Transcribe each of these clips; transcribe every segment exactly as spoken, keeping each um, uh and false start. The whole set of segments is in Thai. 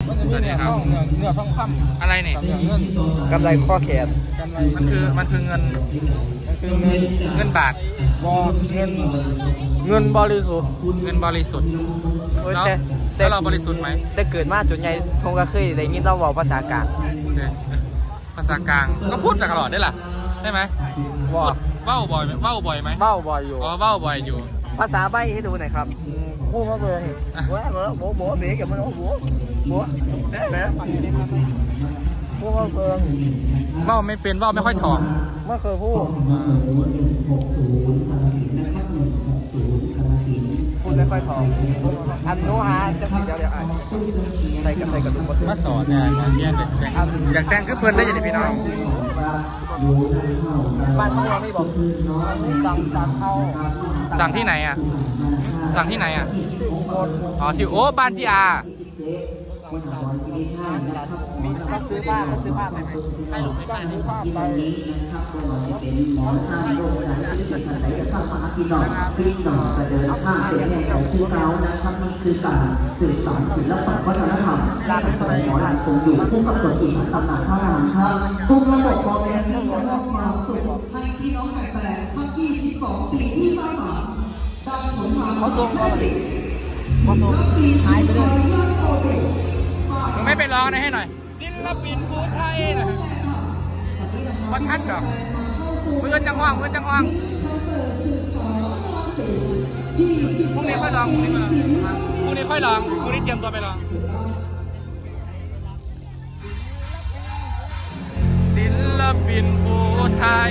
สวัสดีครับเนื้อทองคำอะไรเนี่ยกำไรข้อแขนมันคือมันคือเงินมันคือเงินเงินบาทบอเงินเงินบริสุทธิ์เงินบริสุทธิ์แล้วแล้วเราบริสุทธิ์ไหมแต่เกิดมาจนใหญ่คงก็เคยได้ยินเราบอกภาษากลางภาษากลางก็พูดตลอดได้หรอใช่ไหมว่าเบ้าบ่อยไหมเบ้าบ่อยไหมเบ้าบ่อยอยู่อ๋อเบ้าบ่อยอยู่ภาษาใบให้ดูหน่อยครับพูดมาเลยว่าเหรอโบโบเบี้ยกับมันโอ้โบโบแม่แม่พูดมาเลยเบ้าไม่เป็นเบ้าไม่ค่อยถ่อมไม่เคยพูดพูดไม่ค่อยถ่อมอันโน้ฮะจะเดี๋ยวเดี๋ยวอ่านใส่กับใส่กับดูมาสอนเนี่ยแยกเป็นอยากแต่งคือเพื่อนได้ยังไงพี่น้องบ้านเขาไม่บอกสั่งสั่งเข้าสั่งที่ไหนอ่ะสั่งที่ไหนอ่ะอ๋อที่โอ้บ้านพี่อามีก็ซื้อผ้าก็ซื้อผ้าไปไหมให้ลูกไม่ไปซื้อผ้าไปพี่น้องพี่น้องจะเดินทางเป็นแห่งของพี่เรานะครับมันคือการสืบสานศิลปะวัฒนธรรมการสมัยหมอลำคงอยู่คู่กับตัวอีกตำนานเท่านั้นครับทุกระบบความเป็นเรื่องของความสุขให้พี่น้องแฟนๆทั้งยี่สิบสองปีที่สร้างสรรค์ได้ผลงานเขาส่งเขาสิเขาส่งหายไปเลยมึงไม่ไปร้องนะให้หน่อยศิลปินภูไทยนะวัดทัดเหรอเพื่อนจังหวังเพื่อนจังหวังพรุ่งนี้ค่อยลองพรุ่งนี้มาพรุ่งนี้ค่อยลองพรุ่งนี้เตรียมตัวไปลองศิลปินภูไทย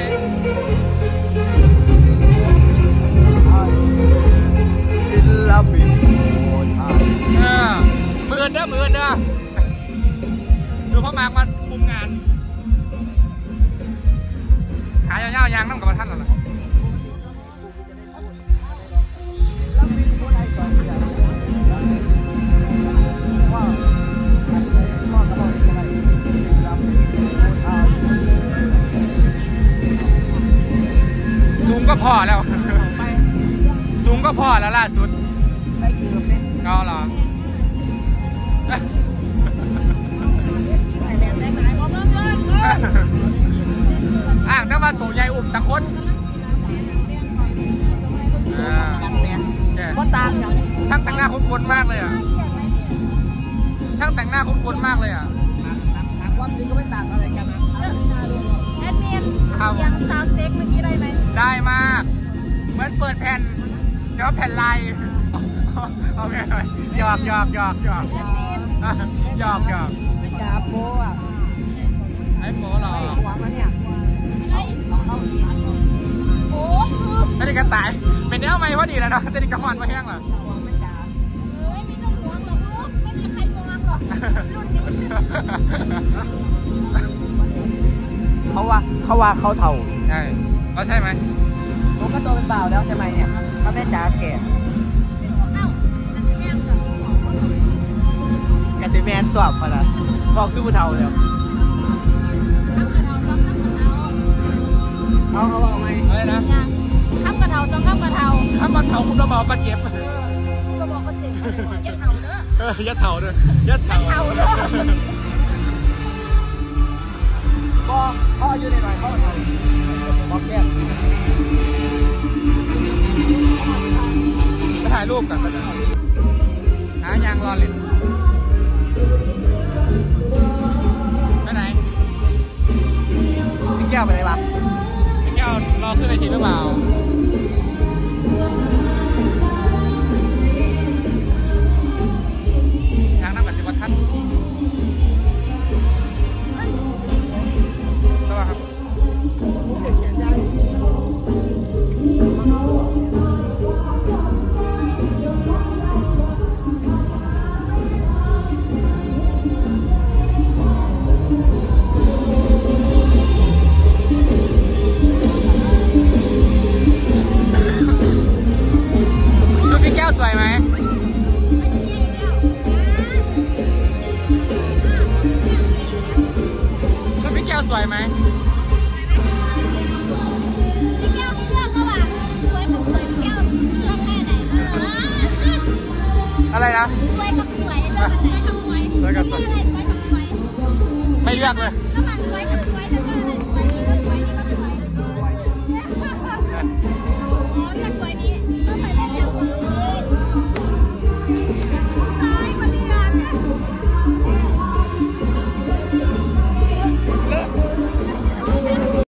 ศิลปินภูไทยเออมือเด้อมือเด้อดูพ่อมากมาคุมงานขายยาวๆยางน้ำกับท่านหรอล่ะสูงก็พอแล้วสูงก็พอแล้วล่าสุดก็หรออ่างถ้าว่าตัวใหญ่อุ่มตะคนก็ตามอย่างช่างแต่งหน้าคุ้นๆมากเลยอ่ะช่างแต่งหน้าคุ้นๆมากเลยอ่ะวันนี้ก็ไม่ต่างอะไรกันนะแอดมินยังซาวเซ็กเมื่อกี้ได้ไหมได้มากเหมือนเปิดแผ่นเดี๋ยวแผ่นลายโอเคหยอกหยอกหยอกหยอกหยอกหยอกไม่จ่าโป้อะไอ้โป้หรอหวังแล้วเนี่ยโอ้ไม่ได้กระต่ายเป็นเนื้อไม้พอดีแล้วเนาะจะได้กระหอนมาแห้งเหรอเอ้ยไม่ต้องห่วงหรอกลูกไม่มีใครมองหรอกเขาว่าเขาว่าเขาเท่าใช่เขาใช่ไหมผมก็โตเป็นบ่าวแล้วใช่ไหมเนี่ยเขาแม่จ๋าแก่กระติแมนตอบมาละบอกคือผู้เท่าแล้วเอาเอาเอาไหมอะไรนะข้ามกระเทาต้องข้ามกระเทาข้ามกระเทาคุณระเบิดกระเจ็บคุณระเบิดกระเจ็บยัดเทาเด้อเออยัดเทาเด้อยัดเทาเด้อบอกพ่ออยู่ในหน่อยเขาเทาบอกแก้ไปถ่ายรูปกันหายางรอลิ้นไปไหนพี่แก้วไปไหนวะพี่แก้วรอขึ้นเวทีหรือเปล่าทางนั่งกับสิบวัฒน์สวัสดีครับสวยไหมชุดพี่แก้วสวยไหมพี่แก้วเลือกระหว่างสวยกับสวยพี่แก้วเลือกแค่ไหนอะไรนะสวยกับสวยเลือกสวยกับสวยสวยวยกับสวยอะไรสวยกับสวยไม่เลือกเลยระหว่างสวยกับ